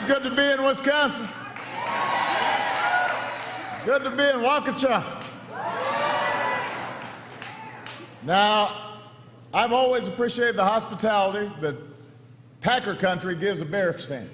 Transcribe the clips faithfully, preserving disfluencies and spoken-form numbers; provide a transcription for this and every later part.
It's good to be in Wisconsin. It's good to be in Waukesha. Now, I've always appreciated the hospitality that Packer country gives a Bears fan.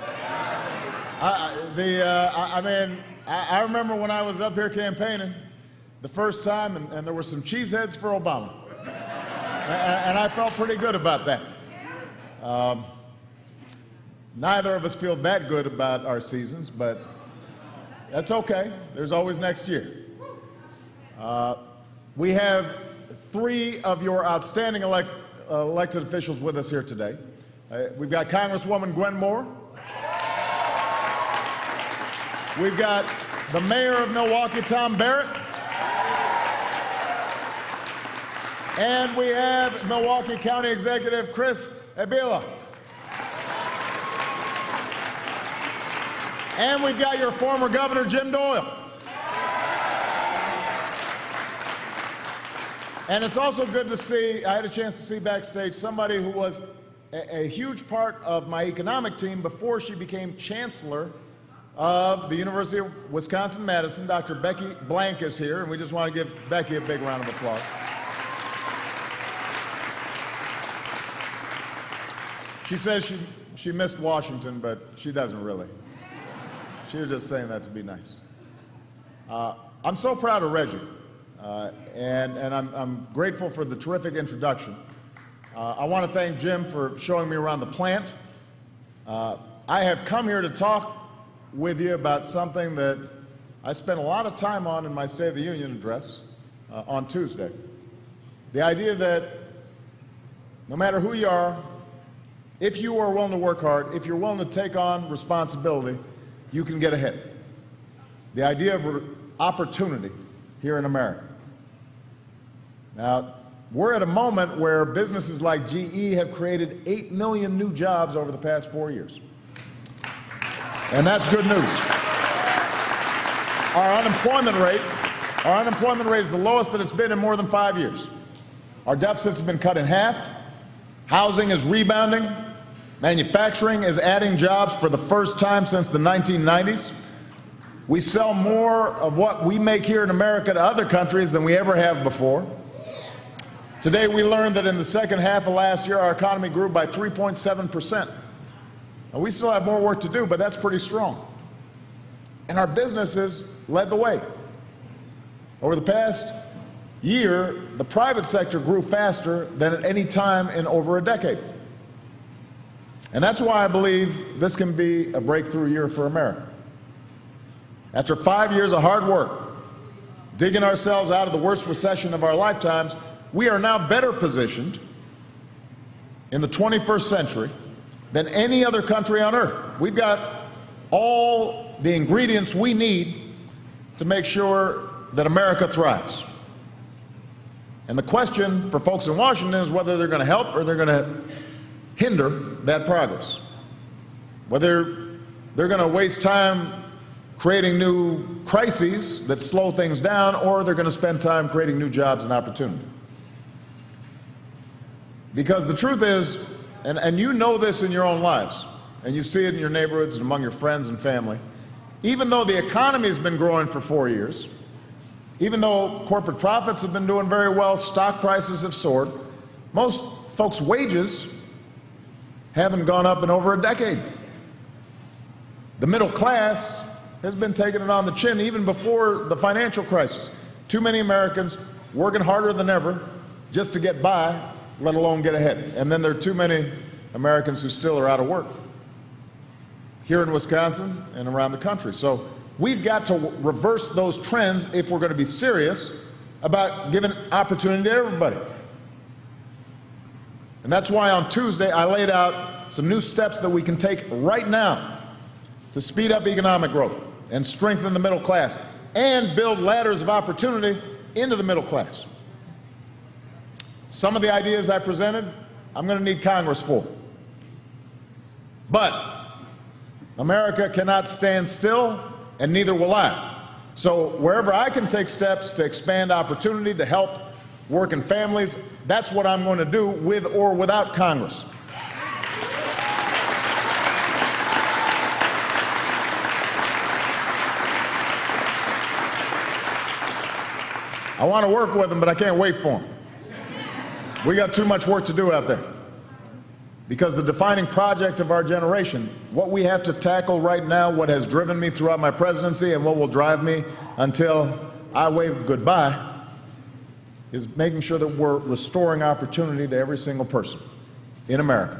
I, the, uh, I, I mean, I, I remember when I was up here campaigning the first time, and, and there were some cheeseheads for Obama. And, and I felt pretty good about that. Um, neither of us feel that good about our seasons, but that's okay. There's always next year. Uh, we have three of your outstanding elect, uh, elected officials with us here today. Uh, we've got Congresswoman Gwen Moore. We've got the mayor of Milwaukee, Tom Barrett. And we have Milwaukee County Executive Chris Abila. And we've got your former governor, Jim Doyle. And it's also good to see, I had a chance to see backstage somebody who was a, a huge part of my economic team before she became chancellor of the University of Wisconsin-Madison. Doctor Becky Blank is here, and we just want to give Becky a big round of applause. She says she, she missed Washington, but she doesn't really. She was just saying that to be nice. Uh, I'm so proud of Reggie, uh, and, and I'm, I'm grateful for the terrific introduction. Uh, I want to thank Jim for showing me around the plant. Uh, I have come here to talk with you about something that I spent a lot of time on in my State of the Union address uh, on Tuesday. The idea that no matter who you are, if you are willing to work hard, if you're willing to take on responsibility, you can get ahead. The idea of opportunity here in America. Now, we're at a moment where businesses like G E have created eight million new jobs over the past four years. And that's good news. Our unemployment rate, our unemployment rate is the lowest that it's been in more than five years. Our deficits have been cut in half. Housing is rebounding. Manufacturing is adding jobs for the first time since the nineteen nineties. We sell more of what we make here in America to other countries than we ever have before. Today we learned that in the second half of last year our economy grew by three point seven percent. Now, we still have more work to do, but that's pretty strong. And our businesses led the way. Over the past year, the private sector grew faster than at any time in over a decade. And that's why I believe this can be a breakthrough year for America. After five years of hard work, digging ourselves out of the worst recession of our lifetimes, we are now better positioned in the twenty-first century than any other country on earth. We've got all the ingredients we need to make sure that America thrives. And the question for folks in Washington is whether they're going to help or they're going to hinder that progress. Whether they're going to waste time creating new crises that slow things down, or they're going to spend time creating new jobs and opportunity. Because the truth is, and, and you know this in your own lives, and you see it in your neighborhoods and among your friends and family, even though the economy has been growing for four years, even though corporate profits have been doing very well, stock prices have soared, most folks' wages haven't gone up in over a decade. The middle class has been taking it on the chin even before the financial crisis. Too many Americans working harder than ever just to get by, let alone get ahead. And then there are too many Americans who still are out of work here in Wisconsin and around the country. So we've got to reverse those trends if we're going to be serious about giving opportunity to everybody. And that's why on Tuesday I laid out some new steps that we can take right now to speed up economic growth and strengthen the middle class and build ladders of opportunity into the middle class. Some of the ideas I presented, I'm going to need Congress for. But America cannot stand still, and neither will I. So wherever I can take steps to expand opportunity to help working families, that's what I'm going to do with or without Congress. I want to work with them, but I can't wait for them. We got too much work to do out there. Because the defining project of our generation, what we have to tackle right now, what has driven me throughout my presidency and what will drive me until I wave goodbye, is making sure that we're restoring opportunity to every single person in America.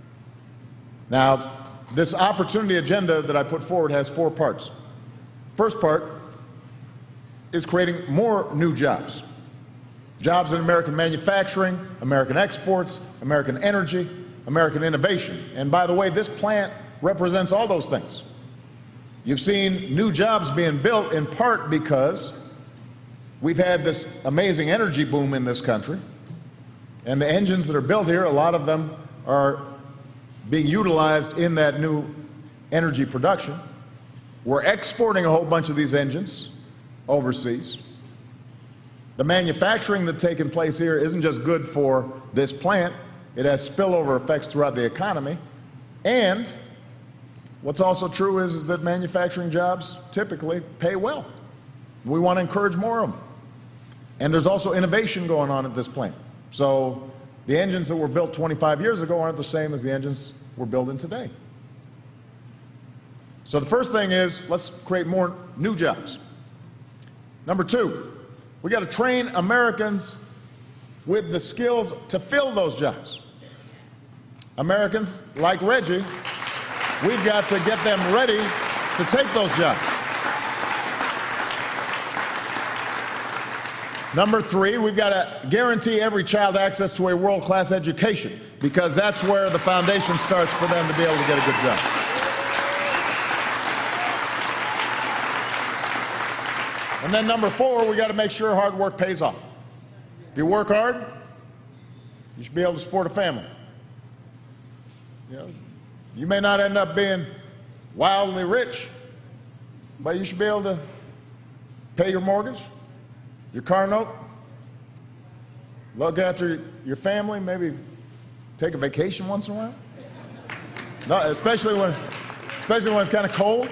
Now, this opportunity agenda that I put forward has four parts. First part is creating more new jobs. Jobs in American manufacturing, American exports, American energy, American innovation. And by the way, this plant represents all those things. You've seen new jobs being built in part because we've had this amazing energy boom in this country. And the engines that are built here, a lot of them are being utilized in that new energy production. We're exporting a whole bunch of these engines overseas. The manufacturing that's taking place here isn't just good for this plant. It has spillover effects throughout the economy. And what's also true is, is that manufacturing jobs typically pay well. We want to encourage more of them. And there's also innovation going on at this plant. So the engines that were built twenty-five years ago aren't the same as the engines we're building today. So the first thing is, let's create more new jobs. Number two, we got to train Americans with the skills to fill those jobs. Americans like Reggie, we've got to get them ready to take those jobs. Number three, we've got to guarantee every child access to a world-class education, because that's where the foundation starts for them to be able to get a good job. And then number four, we got to make sure hard work pays off. If you work hard, you should be able to support a family. You know, you may not end up being wildly rich, but you should be able to pay your mortgage, your car note, look after your family, maybe take a vacation once in a while. No, especially when, especially when it's kind of cold.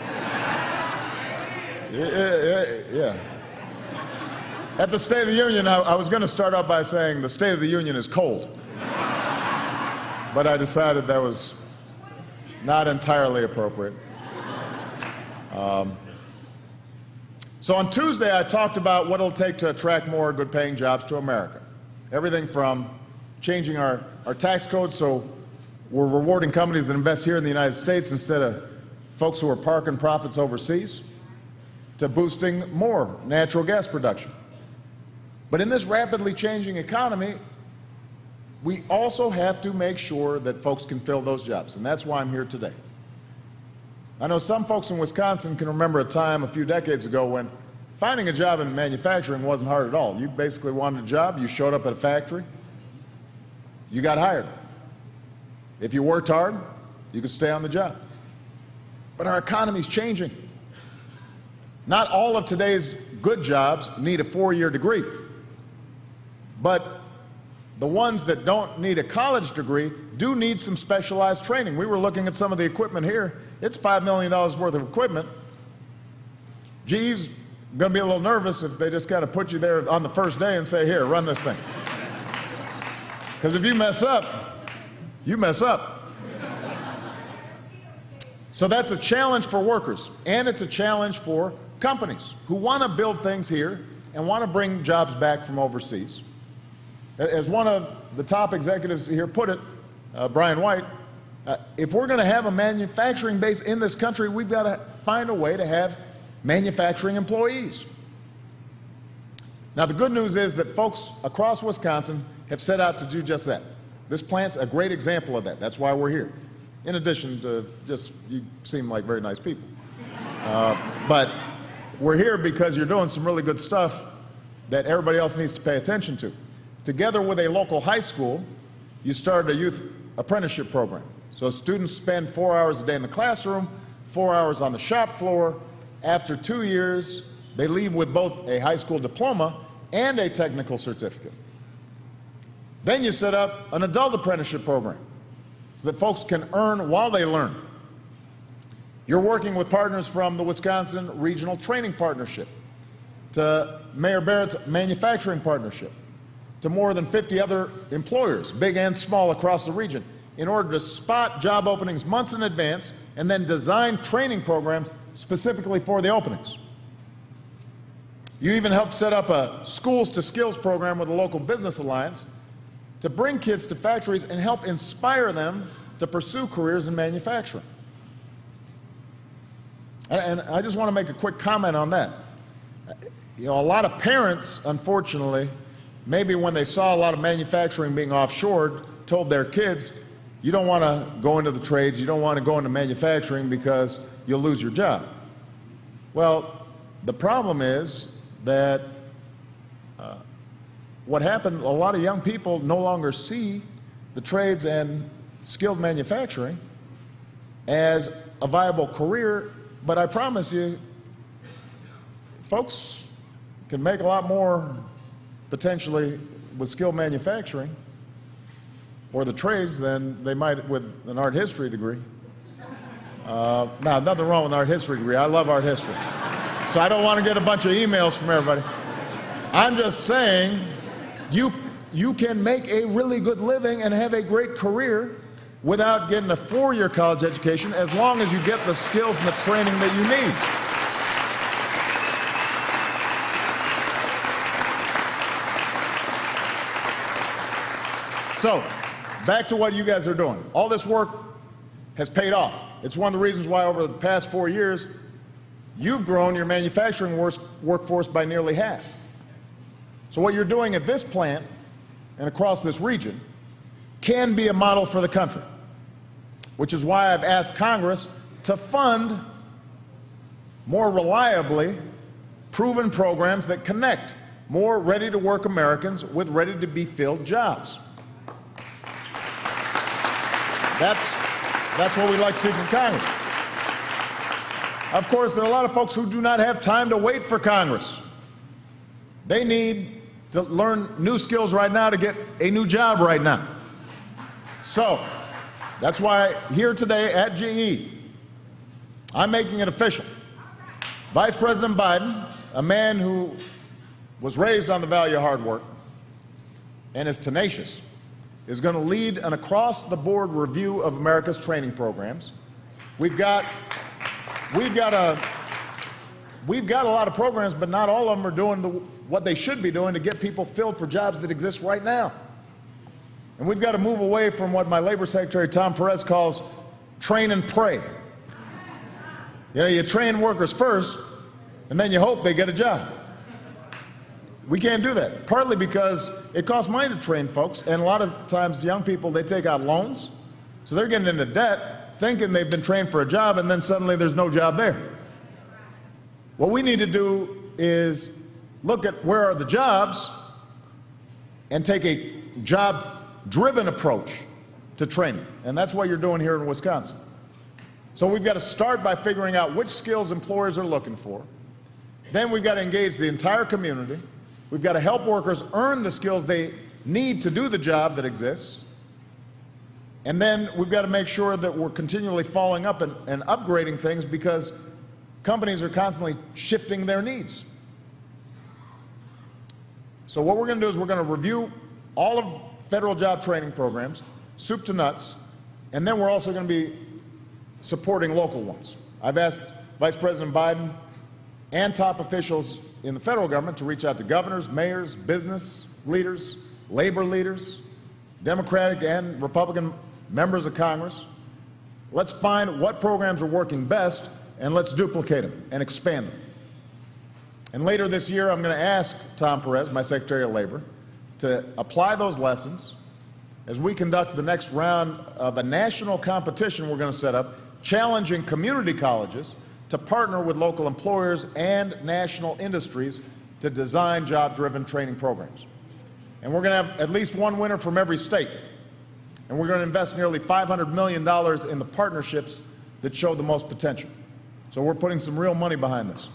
Yeah, yeah, yeah. At the State of the Union, I, I was going to start out by saying the State of the Union is cold. But I decided that was not entirely appropriate. Um, so on Tuesday, I talked about what it'll take to attract more good-paying jobs to America. Everything from changing our, our tax code so we're rewarding companies that invest here in the United States instead of folks who are parking profits overseas, to boosting more natural gas production. But in this rapidly changing economy, we also have to make sure that folks can fill those jobs, and that's why I'm here today. I know some folks in Wisconsin can remember a time a few decades ago when finding a job in manufacturing wasn't hard at all. You basically wanted a job, you showed up at a factory, you got hired. If you worked hard, you could stay on the job. But our economy's changing. Not all of today's good jobs need a four-year degree, but the ones that don't need a college degree do need some specialized training. We were looking at some of the equipment here. It's five million dollars worth of equipment. G E's going to be a little nervous if they just kind of put you there on the first day and say, here, run this thing. Because if you mess up, you mess up. So that's a challenge for workers, and it's a challenge for companies who want to build things here and want to bring jobs back from overseas. As one of the top executives here put it, uh, Brian White, uh, if we're going to have a manufacturing base in this country, we've got to find a way to have manufacturing employees. Now, the good news is that folks across Wisconsin have set out to do just that. This plant's a great example of that. That's why we're here. In addition to just, you seem like very nice people. Uh, but we're here because you're doing some really good stuff that everybody else needs to pay attention to. Together with a local high school, you started a youth apprenticeship program. So students spend four hours a day in the classroom, four hours on the shop floor. After two years, they leave with both a high school diploma and a technical certificate. Then you set up an adult apprenticeship program so that folks can earn while they learn. You're working with partners from the Wisconsin Regional Training Partnership. to Mayor Barrett's manufacturing partnership, to more than fifty other employers, big and small, across the region, in order to spot job openings months in advance and then design training programs specifically for the openings. You even helped set up a Schools to Skills program with a local business alliance to bring kids to factories and help inspire them to pursue careers in manufacturing. And, and I just want to make a quick comment on that. You know, a lot of parents, unfortunately, maybe when they saw a lot of manufacturing being offshored, told their kids, you don't want to go into the trades, you don't want to go into manufacturing because you'll lose your job. Well, the problem is that uh, what happened, a lot of young people no longer see the trades and skilled manufacturing as a viable career, but I promise you, folks can make a lot more potentially with skilled manufacturing or the trades than they might with an art history degree. Uh, now, nothing wrong with an art history degree. I love art history. So I don't want to get a bunch of emails from everybody. I'm just saying you, you can make a really good living and have a great career without getting a four-year college education as long as you get the skills and the training that you need. So, back to what you guys are doing. All this work has paid off. It's one of the reasons why over the past four years, you've grown your manufacturing workforce by nearly half. So what you're doing at this plant and across this region can be a model for the country, which is why I've asked Congress to fund more reliably proven programs that connect more ready-to-work Americans with ready-to-be-filled jobs. That's, that's what we'd like to see from Congress. Of course, there are a lot of folks who do not have time to wait for Congress. They need to learn new skills right now to get a new job right now. So, that's why here today at G E, I'm making it official. Vice President Biden, a man who was raised on the value of hard work and is tenacious, is going to lead an across-the-board review of America's training programs. We've got, we've got a, we've got a lot of programs, but not all of them are doing the, what they should be doing to get people filled for jobs that exist right now. And we've got to move away from what my Labor Secretary Tom Perez calls train and pray. You know, you train workers first, and then you hope they get a job. We can't do that, partly because it costs money to train folks, and a lot of times young people, they take out loans, so they're getting into debt thinking they've been trained for a job, and then suddenly there's no job there. What we need to do is look at where are the jobs and take a job-driven approach to training, and that's what you're doing here in Wisconsin. So we've got to start by figuring out which skills employers are looking for. Then we've got to engage the entire community. We've got to help workers earn the skills they need to do the job that exists. And then we've got to make sure that we're continually following up and, and upgrading things because companies are constantly shifting their needs. So what we're going to do is we're going to review all of federal job training programs, soup to nuts, and then we're also going to be supporting local ones. I've asked Vice President Biden and top officials in the federal government to reach out to governors, mayors, business leaders, labor leaders, Democratic and Republican members of Congress. Let's find what programs are working best and let's duplicate them and expand them. And later this year, I'm going to ask Tom Perez, my Secretary of Labor, to apply those lessons as we conduct the next round of a national competition we're going to set up, challenging community colleges to partner with local employers and national industries to design job-driven training programs. And we're going to have at least one winner from every state. And we're going to invest nearly five hundred million dollars in the partnerships that show the most potential. So we're putting some real money behind this.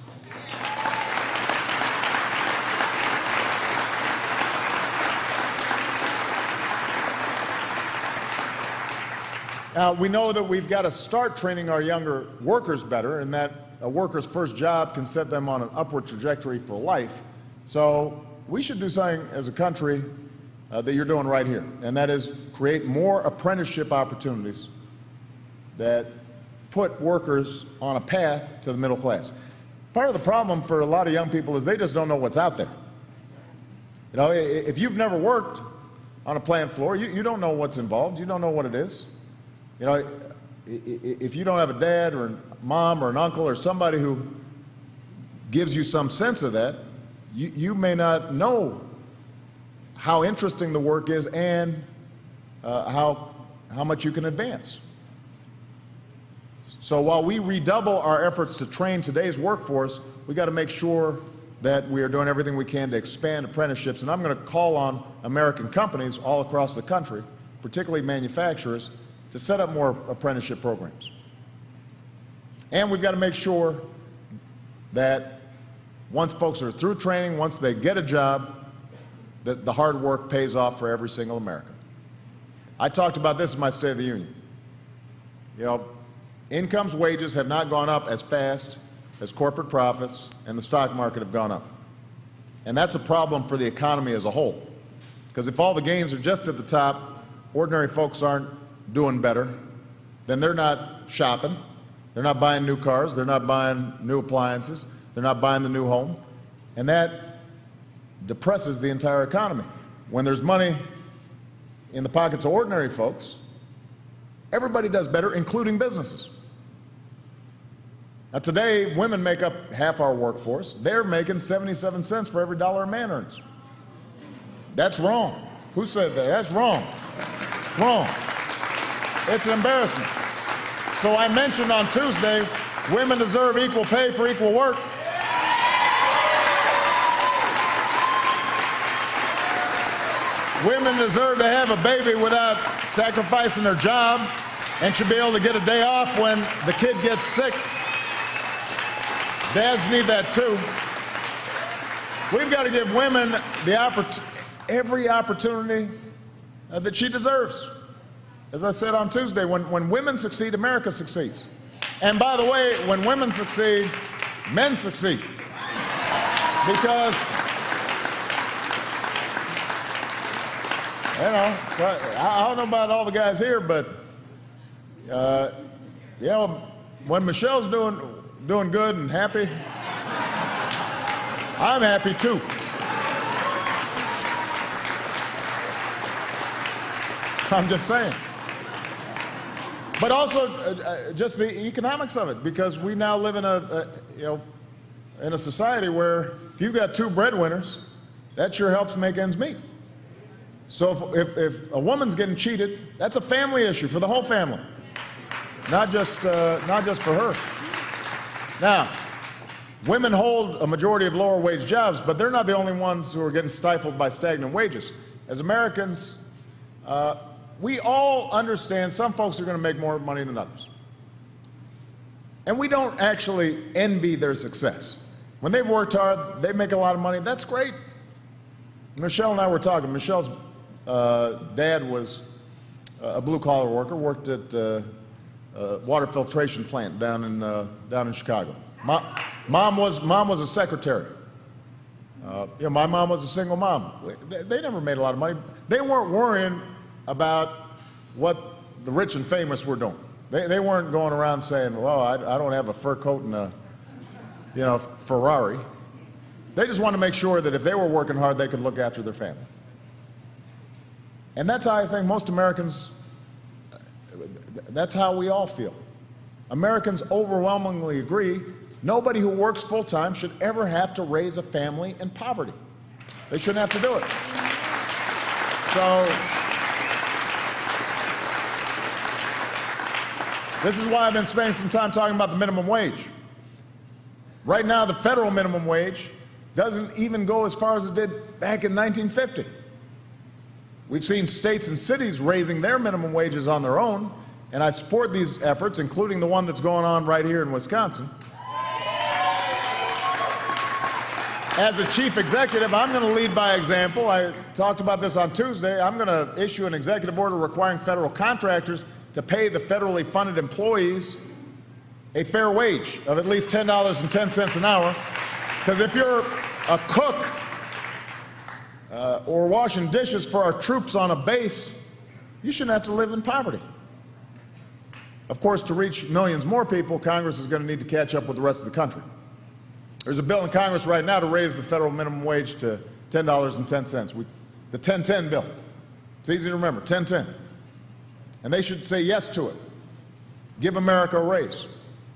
Now, we know that we've got to start training our younger workers better, and that a worker's first job can set them on an upward trajectory for life. So we should do something as a country uh, that you're doing right here, and that is create more apprenticeship opportunities that put workers on a path to the middle class. Part of the problem for a lot of young people is they just don't know what's out there. You know, if you've never worked on a plant floor, you, you don't know what's involved. You don't know what it is. You know, if you don't have a dad or a mom or an uncle or somebody who gives you some sense of that, you, you may not know how interesting the work is and uh, how, how much you can advance. So while we redouble our efforts to train today's workforce, we've got to make sure that we are doing everything we can to expand apprenticeships. And I'm going to call on American companies all across the country, particularly manufacturers, to set up more apprenticeship programs. And we've got to make sure that once folks are through training, once they get a job, that the hard work pays off for every single American. I talked about this in my State of the Union. You know, incomes, wages have not gone up as fast as corporate profits and the stock market have gone up. And that's a problem for the economy as a whole. Because if all the gains are just at the top, ordinary folks aren't doing better, then they're not shopping, they're not buying new cars, they're not buying new appliances, they're not buying the new home, and that depresses the entire economy. When there's money in the pockets of ordinary folks, everybody does better, including businesses. Now today, women make up half our workforce. They're making seventy-seven cents for every dollar a man earns. That's wrong. Who said that? That's wrong. It's wrong. It's an embarrassment. So I mentioned on Tuesday, women deserve equal pay for equal work. Women deserve to have a baby without sacrificing their job and should be able to get a day off when the kid gets sick. Dads need that too. We've got to give women the oppor- every opportunity uh, that she deserves. As I said on Tuesday, when, when women succeed, America succeeds. And by the way, when women succeed, men succeed. Because, you know, I don't know about all the guys here, but, uh, you know, when Michelle's doing, doing good and happy, I'm happy too. I'm just saying. But also, uh, just the economics of it, because we now live in a, a, you know, in a society where if you've got two breadwinners, that sure helps make ends meet. So if, if, if a woman's getting cheated, that's a family issue for the whole family, not just, uh, not just for her. Now, women hold a majority of lower wage jobs, but they're not the only ones who are getting stifled by stagnant wages. As Americans, uh, we all understand some folks are going to make more money than others. And we don't actually envy their success. When they've worked hard, they make a lot of money, that's great. Michelle and I were talking. Michelle's uh, dad was a blue-collar worker, worked at uh, a water filtration plant down in, uh, down in Chicago. Mom, mom, was, mom was a secretary. Uh, you know, my mom was a single mom. They, they never made a lot of money. They weren't worrying about what the rich and famous were doing. They, they weren't going around saying, well, I, I don't have a fur coat and a, you know, Ferrari. They just wanted to make sure that if they were working hard, they could look after their family. And that's how I think most Americans, that's how we all feel. Americans overwhelmingly agree nobody who works full-time should ever have to raise a family in poverty. They shouldn't have to do it. So, this is why I've been spending some time talking about the minimum wage. Right now, the federal minimum wage doesn't even go as far as it did back in nineteen fifty. We've seen states and cities raising their minimum wages on their own, and I support these efforts, including the one that's going on right here in Wisconsin. As the chief executive, I'm going to lead by example. I talked about this on Tuesday. I'm going to issue an executive order requiring federal contractors to pay the federally funded employees a fair wage of at least ten dollars and ten cents an hour, because if you're a cook uh, or washing dishes for our troops on a base, you shouldn't have to live in poverty. Of course, to reach millions more people, Congress is going to need to catch up with the rest of the country. There's a bill in Congress right now to raise the federal minimum wage to ten dollars and ten cents. We, the ten ten bill. It's easy to remember, ten ten. And they should say yes to it. Give America a raise.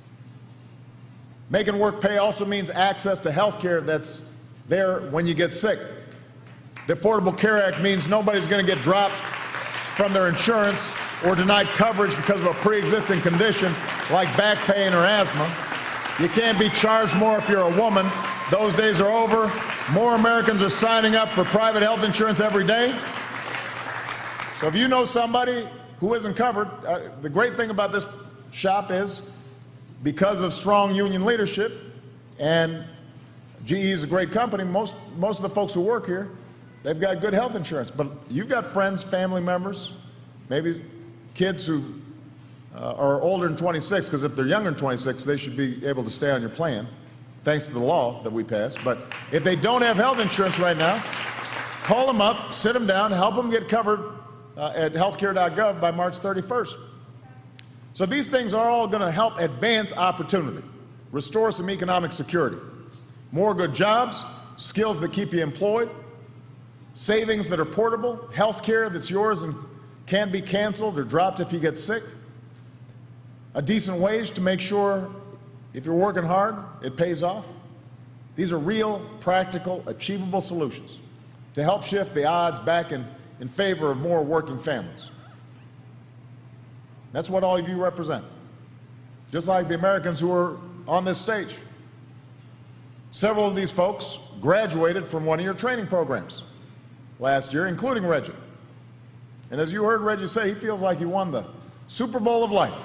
Making work pay also means access to health care that's there when you get sick. The Affordable Care Act means nobody's going to get dropped from their insurance or denied coverage because of a pre-existing condition like back pain or asthma. You can't be charged more if you're a woman. Those days are over. More Americans are signing up for private health insurance every day. So if you know somebody who isn't covered, uh, the great thing about this shop is, because of strong union leadership, and G E is a great company, most, most of the folks who work here, they've got good health insurance. But you've got friends, family members, maybe kids who uh, are older than twenty-six, because if they're younger than twenty-six, they should be able to stay on your plan, thanks to the law that we passed. But if they don't have health insurance right now, call them up, sit them down, help them get covered uh, at healthcare dot gov by March thirty-first. So these things are all going to help advance opportunity, restore some economic security, more good jobs, skills that keep you employed, savings that are portable, health care that's yours and can't be canceled or dropped if you get sick, a decent wage to make sure if you're working hard, it pays off. These are real, practical, achievable solutions to help shift the odds back in, in favor of more working families. That's what all of you represent, just like the Americans who are on this stage. Several of these folks graduated from one of your training programs last year, including Reggie. And as you heard Reggie say, he feels like he won the Super Bowl of life.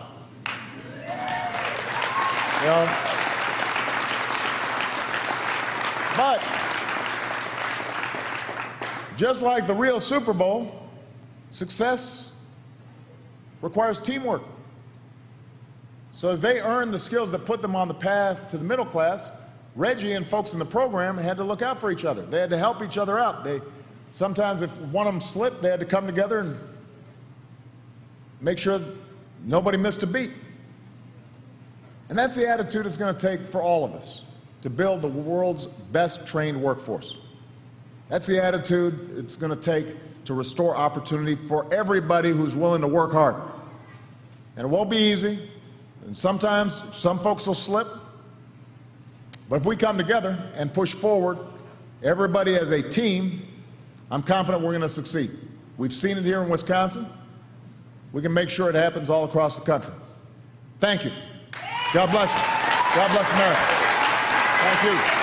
You know? But just like the real Super Bowl, success requires teamwork. So as they earned the skills that put them on the path to the middle class, Reggie and folks in the program had to look out for each other. They had to help each other out. They, sometimes if one of them slipped, they had to come together and make sure nobody missed a beat. And that's the attitude it's going to take for all of us to build the world's best trained workforce. That's the attitude it's going to take to restore opportunity for everybody who's willing to work hard. And it won't be easy, and sometimes some folks will slip, but if we come together and push forward, everybody as a team, I'm confident we're going to succeed. We've seen it here in Wisconsin. We can make sure it happens all across the country. Thank you. God bless you. God bless America. Thank you.